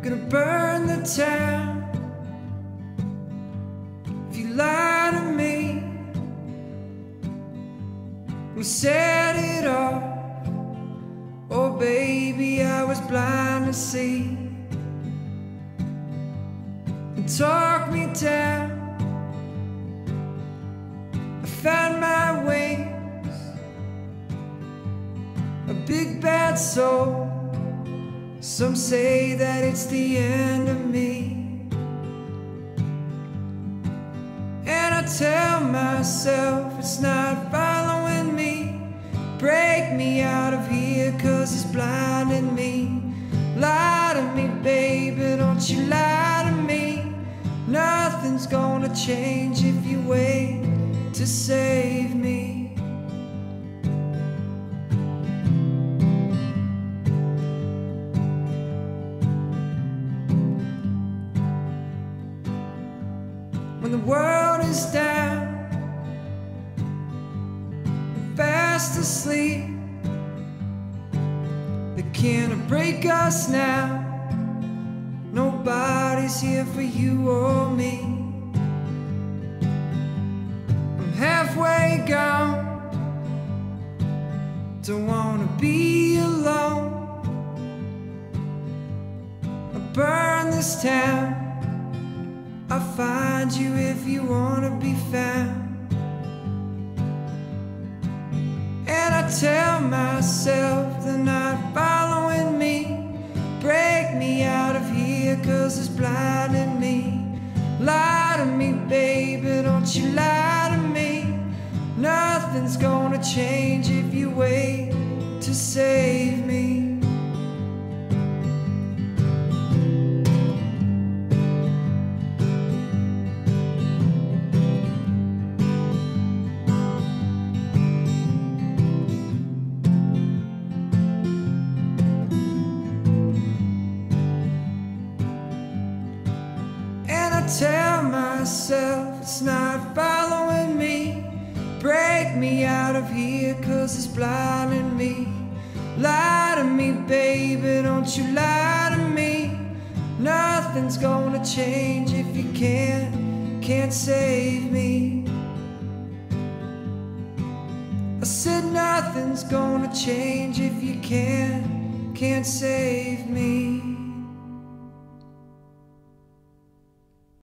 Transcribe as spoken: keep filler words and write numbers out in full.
gonna burn the town if you lie to me. We set it off. Oh baby, I was blind to see. And talk me down. I found my wings, a big bad soul. Some say that it's the end of me, and I tell myself it's not following me. Break me out of here, cause it's blinding me. Lie to me, baby, don't you lie to me. Nothing's gonna change if you wait to save me. When the world is down and fast asleep, they can't break us now. Nobody's here for you or me. I'm halfway gone, don't wanna be alone. I burn this town, I'll find you if you wanna be found. And I tell myself they're not following me. Break me out of here, cause it's blinding me. Lie to me, baby, don't you lie to me. Nothing's gonna change if you wait to save me. Tell myself it's not following me. Break me out of here, cause it's blinding me. Lie to me, baby, don't you lie to me. Nothing's gonna change if you can't, can't save me. I said nothing's gonna change if you can't, can't save me.